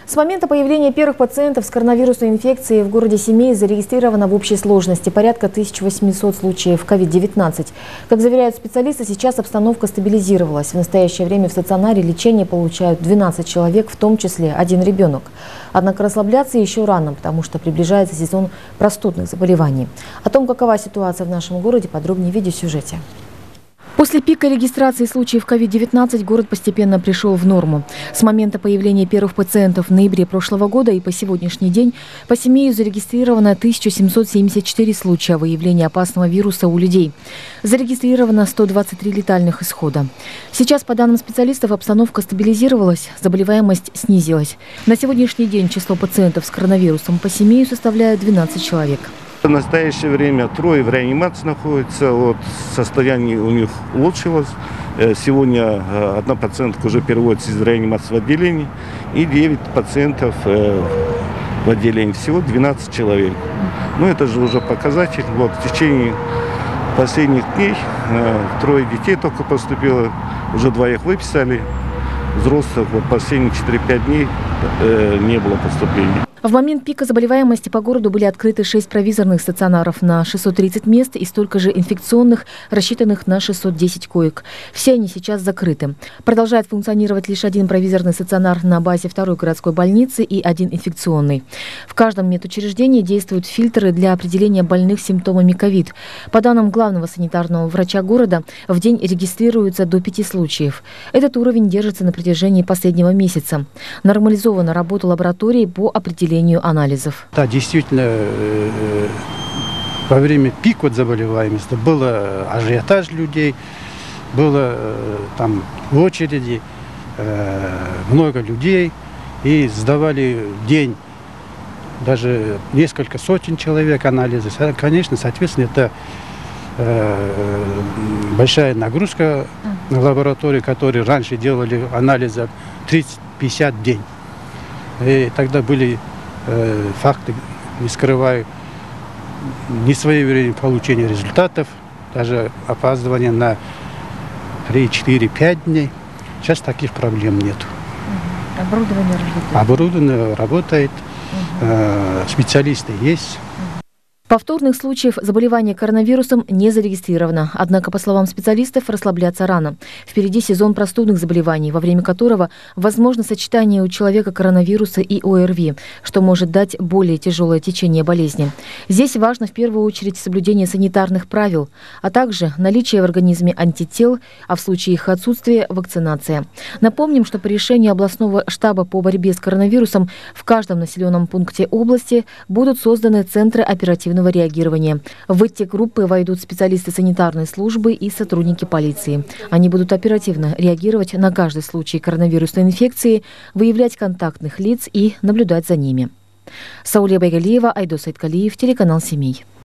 С момента появления первых пациентов с коронавирусной инфекцией в городе Семей зарегистрировано в общей сложности порядка 1800 случаев COVID-19. Как заверяют специалисты, сейчас обстановка стабилизировалась. В настоящее время в стационаре лечение получают 12 человек, в том числе один ребенок. Однако расслабляться еще рано, потому что приближается сезон простудных заболеваний. О том, какова ситуация в нашем городе, подробнее в видеосюжете. После пика регистрации случаев COVID-19 город постепенно пришел в норму. С момента появления первых пациентов в ноябре прошлого года и по сегодняшний день по Семею зарегистрировано 1774 случая выявления опасного вируса у людей. Зарегистрировано 123 летальных исхода. Сейчас, по данным специалистов, обстановка стабилизировалась, заболеваемость снизилась. На сегодняшний день число пациентов с коронавирусом по Семею составляет 12 человек. В настоящее время 3 в реанимации находятся, состояние у них улучшилось. Сегодня одна пациентка уже переводится из реанимации в отделение и 9 пациентов в отделении. Всего 12 человек. Но это же уже показатель. В течение последних дней 3 детей только поступило, уже 2 их выписали. Взрослых последние 4-5 дней не было поступлений. В момент пика заболеваемости по городу были открыты 6 провизорных стационаров на 630 мест и столько же инфекционных, рассчитанных на 610 коек. Все они сейчас закрыты. Продолжает функционировать лишь один провизорный стационар на базе 2-й городской больницы и один инфекционный. В каждом медучреждении действуют фильтры для определения больных симптомами ковид. По данным главного санитарного врача города, в день регистрируется до 5 случаев. Этот уровень держится на протяжении последнего месяца. Нормализована работа лаборатории по определению анализов. Да, действительно, во время пика заболеваемости было ажиотаж людей, было там очереди, много людей, и сдавали в день даже несколько сотен человек анализов. Конечно, соответственно, это большая нагрузка на лаборатории, которые раньше делали анализы 30-50 в день. И тогда были факты, не скрываю, несвоевременное получение результатов, даже опаздывание на 3-4-5 дней. Сейчас таких проблем нет. Оборудование работает? Оборудование работает, специалисты есть. Повторных случаев заболевания коронавирусом не зарегистрировано. Однако, по словам специалистов, расслабляться рано. Впереди сезон простудных заболеваний, во время которого возможно сочетание у человека коронавируса и ОРВИ, что может дать более тяжелое течение болезни. Здесь важно в первую очередь соблюдение санитарных правил, а также наличие в организме антител, а в случае их отсутствия – вакцинация. Напомним, что по решению областного штаба по борьбе с коронавирусом в каждом населенном пункте области будут созданы центры оперативного реагирования. В эти группы войдут специалисты санитарной службы и сотрудники полиции. Они будут оперативно реагировать на каждый случай коронавирусной инфекции, выявлять контактных лиц и наблюдать за ними. Сауле Байгалиева, Айдос Айткалиев, телеканал «Семей».